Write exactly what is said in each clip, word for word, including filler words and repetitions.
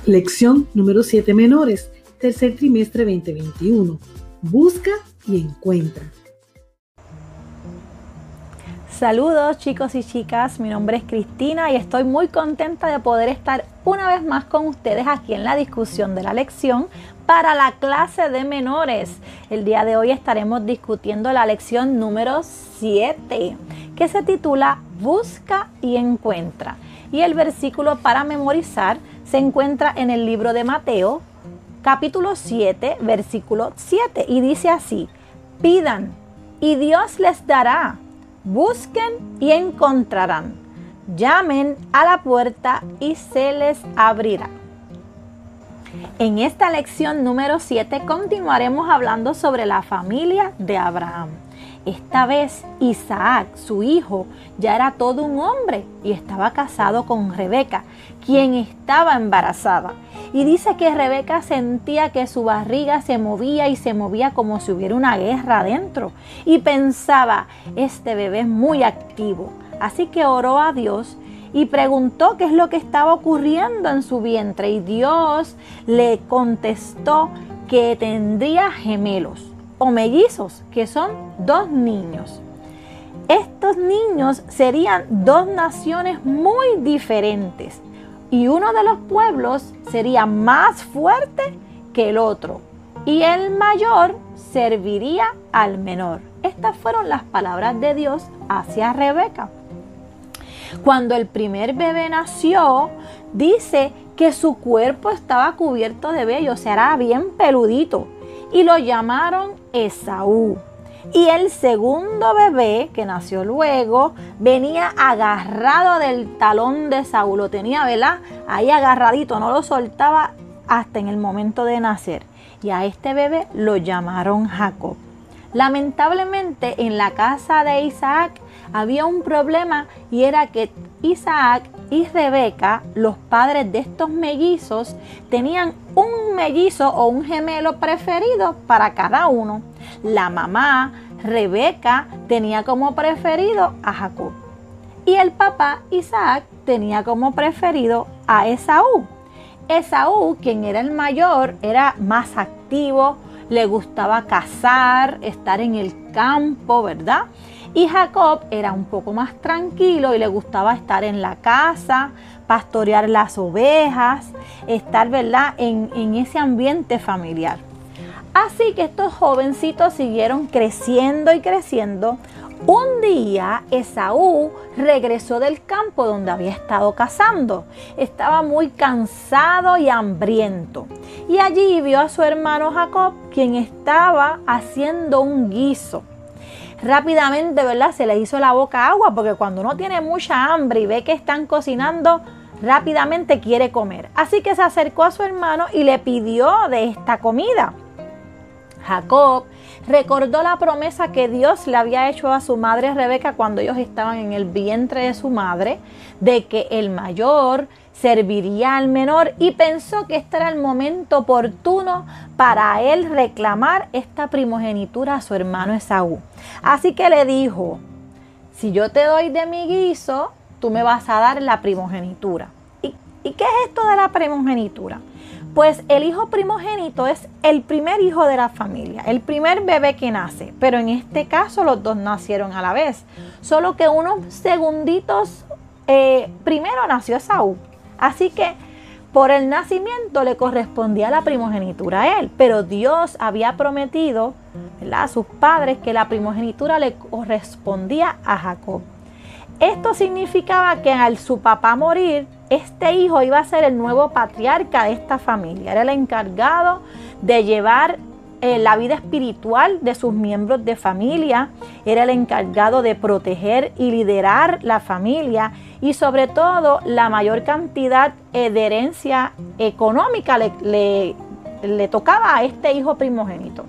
Lección número siete menores, tercer trimestre veinte veintiuno. Busca y encuentra. Saludos chicos y chicas, mi nombre es Cristina y estoy muy contenta de poder estar una vez más con ustedes aquí en la discusión de la lección para la clase de menores. El día de hoy estaremos discutiendo la lección número siete, que se titula Busca y encuentra. Y el versículo para memorizar se encuentra en el libro de Mateo, capítulo siete, versículo siete, y dice así: pidan y Dios les dará. Busquen y encontrarán. Llamen a la puerta y se les abrirá. En esta lección número siete continuaremos hablando sobre la familia de Abraham. Esta vez Isaac, su hijo, ya era todo un hombre y estaba casado con Rebeca, quien estaba embarazada. Y dice que Rebeca sentía que su barriga se movía y se movía como si hubiera una guerra adentro. Y pensaba, este bebé es muy activo. Así que oró a Dios y preguntó qué es lo que estaba ocurriendo en su vientre. Y Dios le contestó que tendría gemelos o mellizos, que son dos niños. Estos niños serían dos naciones muy diferentes. Y uno de los pueblos sería más fuerte que el otro. Y el mayor serviría al menor. Estas fueron las palabras de Dios hacia Rebeca. Cuando el primer bebé nació, dice que su cuerpo estaba cubierto de vello, o sea, era bien peludito. Y lo llamaron Esaú. Y el segundo bebé, que nació luego, venía agarrado del talón de Esaú. Lo tenía, ¿verdad? Ahí agarradito, no lo soltaba hasta en el momento de nacer. Y a este bebé lo llamaron Jacob. Lamentablemente, en la casa de Isaac había un problema, y era que Isaac y Rebeca, los padres de estos mellizos, tenían un mellizo o un gemelo preferido para cada uno. La mamá, Rebeca, tenía como preferido a Jacob. Y el papá, Isaac, tenía como preferido a Esaú. Esaú, quien era el mayor, era más activo, le gustaba cazar, estar en el campo, ¿verdad? Y Jacob era un poco más tranquilo y le gustaba estar en la casa, pastorear las ovejas, estar, ¿verdad?, en, en ese ambiente familiar. Así que estos jovencitos siguieron creciendo y creciendo. Un día Esaú regresó del campo donde había estado cazando. Estaba muy cansado y hambriento. Y allí vio a su hermano Jacob, quien estaba haciendo un guiso. Rápidamente, ¿verdad?, se le hizo la boca agua, porque cuando uno tiene mucha hambre y ve que están cocinando, rápidamente quiere comer. Así que se acercó a su hermano y le pidió de esta comida. Jacob recordó la promesa que Dios le había hecho a su madre Rebeca cuando ellos estaban en el vientre de su madre, de que el mayor serviría al menor, y pensó que este era el momento oportuno para él reclamar esta primogenitura a su hermano Esaú. Así que le dijo: si yo te doy de mi guiso, tú me vas a dar la primogenitura. ¿Y, ¿y qué es esto de la primogenitura? Pues el hijo primogénito es el primer hijo de la familia, el primer bebé que nace, pero en este caso los dos nacieron a la vez, solo que unos segunditos eh, primero nació Esaú. Así que por el nacimiento le correspondía la primogenitura a él, pero Dios había prometido, ¿verdad?, a sus padres que la primogenitura le correspondía a Jacob. Esto significaba que al su papá morir, este hijo iba a ser el nuevo patriarca de esta familia. Era el encargado de llevar eh, la vida espiritual de sus miembros de familia. Era el encargado de proteger y liderar la familia. Y sobre todo, la mayor cantidad eh, de herencia económica le, le, le tocaba a este hijo primogénito.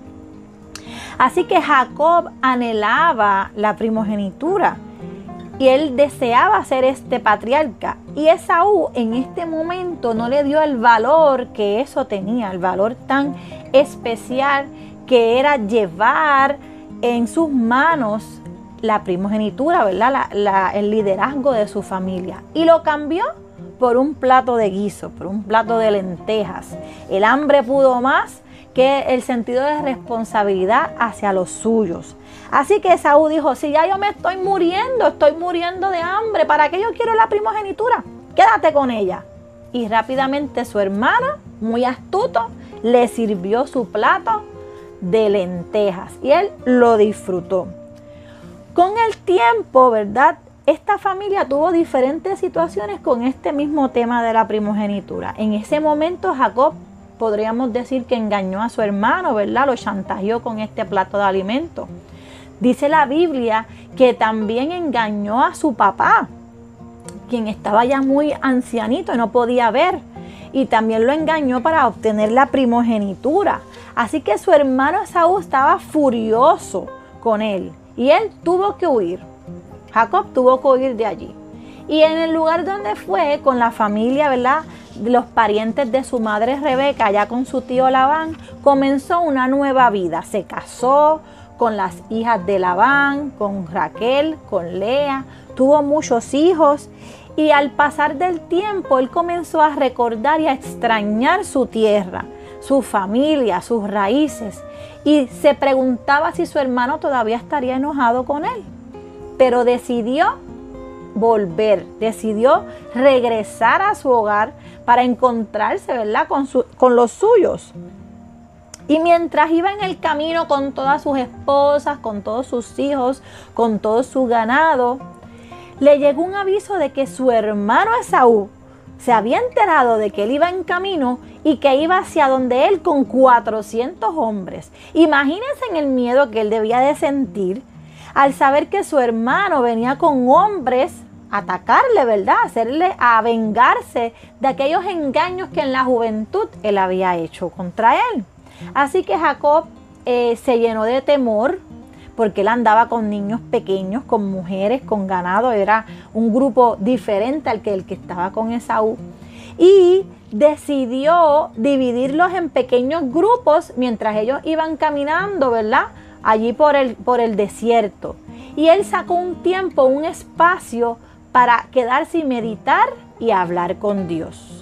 Así que Jacob anhelaba la primogenitura. Y él deseaba ser este patriarca. Y Esaú en este momento no le dio el valor que eso tenía, el valor tan especial que era llevar en sus manos la primogenitura, ¿verdad? La, la, el liderazgo de su familia. Y lo cambió por un plato de guiso, por un plato de lentejas. El hambre pudo más que el sentido de responsabilidad hacia los suyos. Así que Esaú dijo, si ya yo me estoy muriendo, estoy muriendo de hambre, ¿para qué yo quiero la primogenitura? Quédate con ella. Y rápidamente su hermano, muy astuto, le sirvió su plato de lentejas y él lo disfrutó. Con el tiempo, ¿verdad? Esta familia tuvo diferentes situaciones con este mismo tema de la primogenitura. En ese momento Jacob, podríamos decir que engañó a su hermano, ¿verdad? Lo chantajeó con este plato de alimento. Dice la Biblia que también engañó a su papá, quien estaba ya muy ancianito y no podía ver. Y también lo engañó para obtener la primogenitura. Así que su hermano Esaú estaba furioso con él y él tuvo que huir. Jacob tuvo que huir de allí. Y en el lugar donde fue, con la familia, ¿verdad?, los parientes de su madre Rebeca, allá con su tío Labán, comenzó una nueva vida. Se casó con las hijas de Labán, con Raquel, con Lea, tuvo muchos hijos. Y al pasar del tiempo, él comenzó a recordar y a extrañar su tierra, su familia, sus raíces. Y se preguntaba si su hermano todavía estaría enojado con él. Pero decidió volver, decidió regresar a su hogar para encontrarse, ¿verdad?, con, su, con los suyos. Y mientras iba en el camino con todas sus esposas, con todos sus hijos, con todo su ganado, le llegó un aviso de que su hermano Esaú se había enterado de que él iba en camino y que iba hacia donde él con cuatrocientos hombres. Imagínense en el miedo que él debía de sentir al saber que su hermano venía con hombres a atacarle, ¿verdad? A hacerle, a vengarse de aquellos engaños que en la juventud él había hecho contra él. Así que Jacob eh, se llenó de temor, porque él andaba con niños pequeños, con mujeres, con ganado. Era un grupo diferente al que el que estaba con Esaú. Y decidió dividirlos en pequeños grupos mientras ellos iban caminando, ¿verdad?, allí por el, por el desierto. Y él sacó un tiempo, un espacio para quedarse y meditar y hablar con Dios.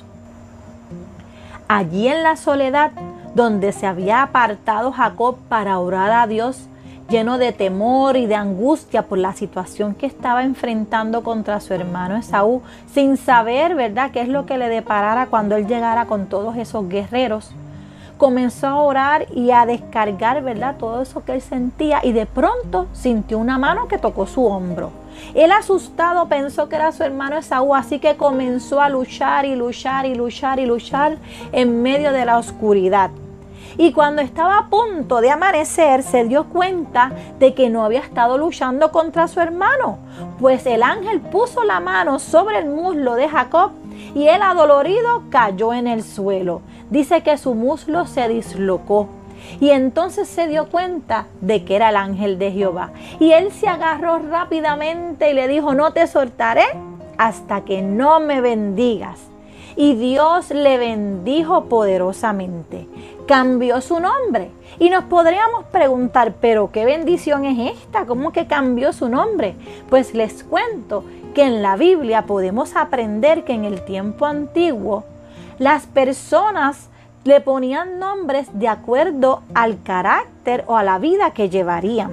Allí en la soledad, donde se había apartado Jacob para orar a Dios, lleno de temor y de angustia por la situación que estaba enfrentando contra su hermano Esaú, sin saber, ¿verdad?, qué es lo que le deparara cuando él llegara con todos esos guerreros. Comenzó a orar y a descargar, ¿verdad?, todo eso que él sentía, y de pronto sintió una mano que tocó su hombro. Él, asustado, pensó que era su hermano Esaú, así que comenzó a luchar y luchar y luchar y luchar en medio de la oscuridad. Y cuando estaba a punto de amanecer, se dio cuenta de que no había estado luchando contra su hermano, pues el ángel puso la mano sobre el muslo de Jacob y él, adolorido, cayó en el suelo. Dice que su muslo se dislocó y entonces se dio cuenta de que era el ángel de Jehová. Y él se agarró rápidamente y le dijo: no te soltaré hasta que no me bendigas. Y Dios le bendijo poderosamente. Cambió su nombre. Y nos podríamos preguntar, ¿pero qué bendición es esta? ¿Cómo que cambió su nombre? Pues les cuento que en la Biblia podemos aprender que en el tiempo antiguo las personas le ponían nombres de acuerdo al carácter o a la vida que llevarían.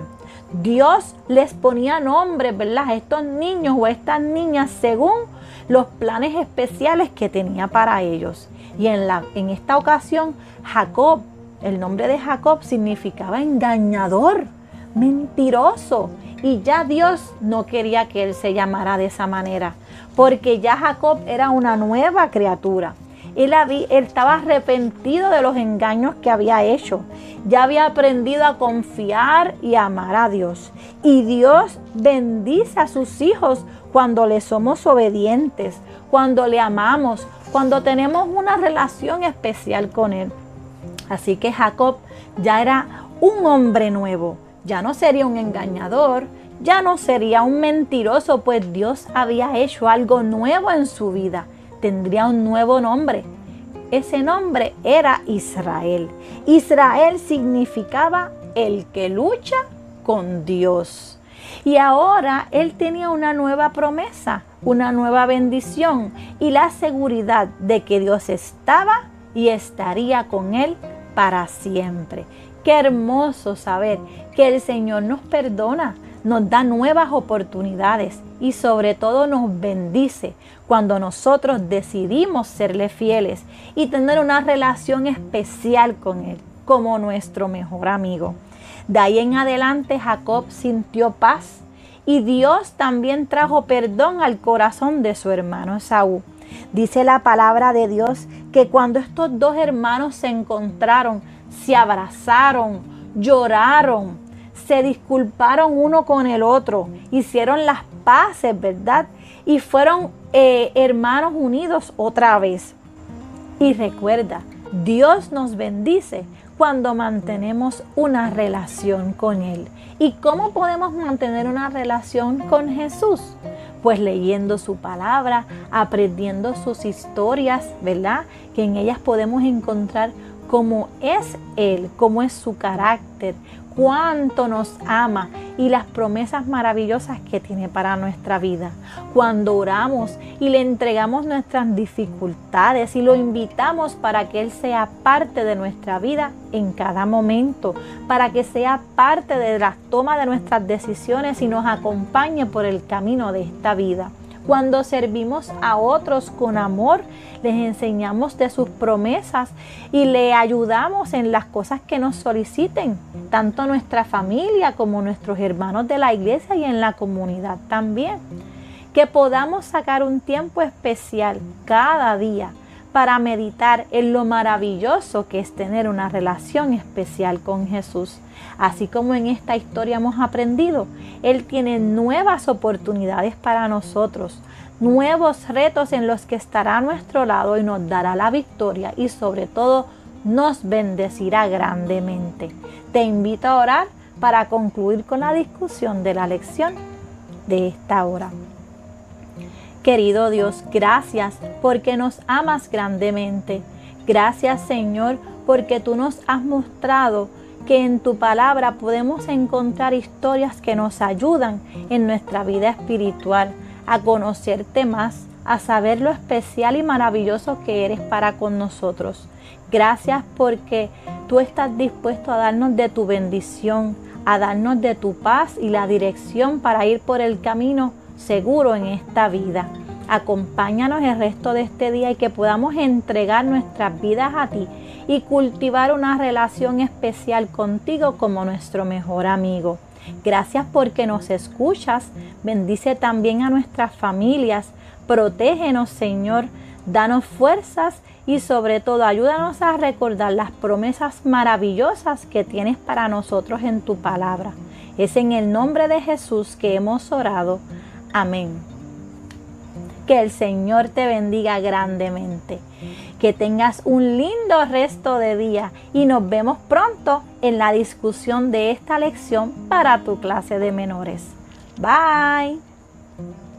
Dios les ponía nombres, ¿verdad?, a estos niños o a estas niñas según los planes especiales que tenía para ellos. Y en, la, en esta ocasión, Jacob, el nombre de Jacob significaba engañador, mentiroso. Y ya Dios no quería que él se llamara de esa manera, porque ya Jacob era una nueva criatura. Él, había, él estaba arrepentido de los engaños que había hecho. Ya había aprendido a confiar y a amar a Dios. Y Dios bendice a sus hijos cuando le somos obedientes, cuando le amamos, cuando tenemos una relación especial con Él. Así que Jacob ya era un hombre nuevo. Ya no sería un engañador, ya no sería un mentiroso, pues Dios había hecho algo nuevo en su vida. Tendría un nuevo nombre. Ese nombre era Israel. Israel significaba el que lucha con Dios. Y ahora él tenía una nueva promesa, una nueva bendición y la seguridad de que Dios estaba y estaría con él para siempre. Qué hermoso saber que el Señor nos perdona, nos da nuevas oportunidades y sobre todo nos bendice cuando nosotros decidimos serle fieles y tener una relación especial con Él como nuestro mejor amigo. De ahí en adelante Jacob sintió paz y Dios también trajo perdón al corazón de su hermano Esaú. Dice la palabra de Dios que cuando estos dos hermanos se encontraron, se abrazaron, lloraron, se disculparon uno con el otro, hicieron las paces, ¿verdad? Y fueron eh, hermanos unidos otra vez. Y recuerda, Dios nos bendice cuando mantenemos una relación con Él. ¿Y cómo podemos mantener una relación con Jesús? Pues leyendo su palabra, aprendiendo sus historias, ¿verdad? Que en ellas podemos encontrar cómo es Él, cómo es su carácter, cuánto nos ama y las promesas maravillosas que tiene para nuestra vida. Cuando oramos y le entregamos nuestras dificultades y lo invitamos para que Él sea parte de nuestra vida en cada momento, para que sea parte de la toma de nuestras decisiones y nos acompañe por el camino de esta vida. Cuando servimos a otros con amor, les enseñamos de sus promesas y le ayudamos en las cosas que nos soliciten, tanto nuestra familia como nuestros hermanos de la iglesia y en la comunidad también. Que podamos sacar un tiempo especial cada día para meditar en lo maravilloso que es tener una relación especial con Jesús. Así como en esta historia hemos aprendido, Él tiene nuevas oportunidades para nosotros, nuevos retos en los que estará a nuestro lado y nos dará la victoria y sobre todo nos bendecirá grandemente. Te invito a orar para concluir con la discusión de la lección de esta hora. Querido Dios, gracias porque nos amas grandemente. Gracias, Señor, porque tú nos has mostrado que en tu palabra podemos encontrar historias que nos ayudan en nuestra vida espiritual, a conocerte más, a saber lo especial y maravilloso que eres para con nosotros. Gracias porque tú estás dispuesto a darnos de tu bendición, a darnos de tu paz y la dirección para ir por el camino seguro en esta vida. Acompáñanos el resto de este día y que podamos entregar nuestras vidas a ti y cultivar una relación especial contigo como nuestro mejor amigo. Gracias porque nos escuchas. Bendice también a nuestras familias. Protégenos, Señor. Danos fuerzas y sobre todo ayúdanos a recordar las promesas maravillosas que tienes para nosotros en tu palabra. Es en el nombre de Jesús que hemos orado. Amén. Que el Señor te bendiga grandemente. Que tengas un lindo resto de día y nos vemos pronto en la discusión de esta lección para tu clase de menores. Bye.